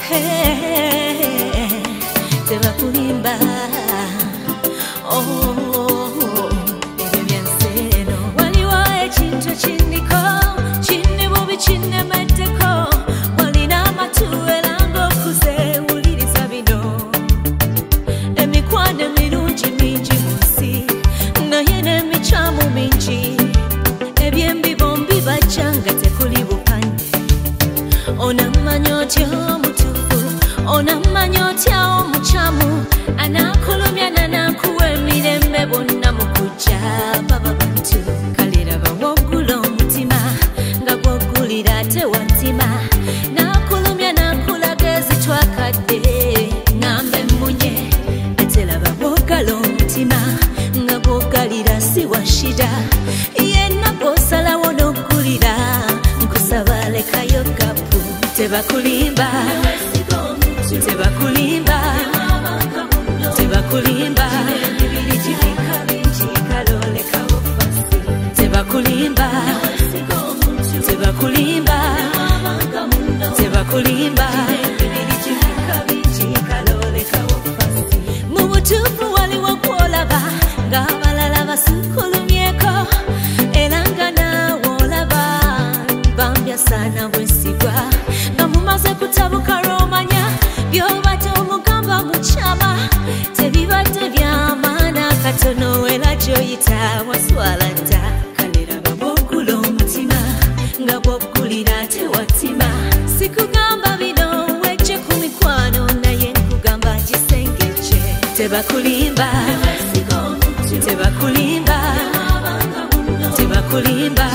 tebakulimba ebyo byanseno waliwo ekintu kindiko kinne bubi kinnemeddeko walina amatu era ng'okuze wuliriza bino emikwano emirungi mingi mu nsi naye n'emikyamu mingi ebyembi bombi bajja nga tekuli bupande onamanya otya omutuufu onamanya otya omukyamu anakulumya nanakuwa emirembe bonna mu kujja baba bantu kale raba woggula omutima nga gwoggulira ate wantima nakulumya nakulaga ezitwakadde ngambe mmunye ate raba bwogala omutima nga gwoggalira si wa shida yenna gwosalawo n'oggulira nkusaba lekayo kapu tebakulimba tebakulimba tebakulimba tebakulimba tebakulimba tebakulimba mu butuufu waliwo kwolaba ng'abalala basikulumyeko era nga naawe olaba bambyasana bwesigwa nga mumaze kutabuka lw'omanya byobadde omugamba mukyama tebibadde byamaana katono era gy'oyita waswala dda kale raba bw'oggula omutima nga bw'oggulira ate watima sikugamba bino wejje ku mikwano naye nkugamba gisengejje tebakulimba tebakulimba tebakulimba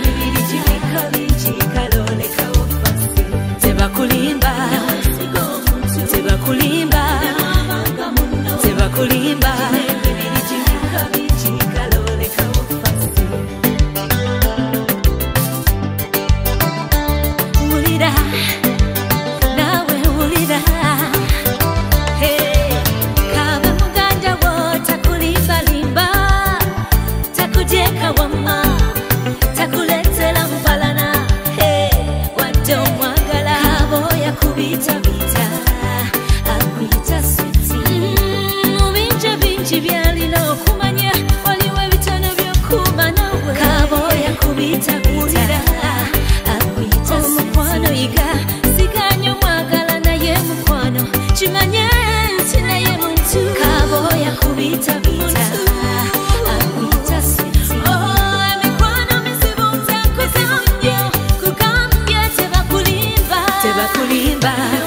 tebakulimba tebakulimba tebakulimba wulira nawe wulira kabe muganda wo takulimbalimba takujeka wamma takuletera mpalana wadde omwagala aboya kubitabita akuyita switi mu bingi bingi byalina okumanya waliwo ebitono by'okuma nawe kaboya kubitabita akuyita omukwano yiga siganya omwagala naye mukwano kimanye nti naye muntu kaboya kubitabita akuyita switi emikwano mizibu nze nkuzambye kugambye tebakulimba tebakulimba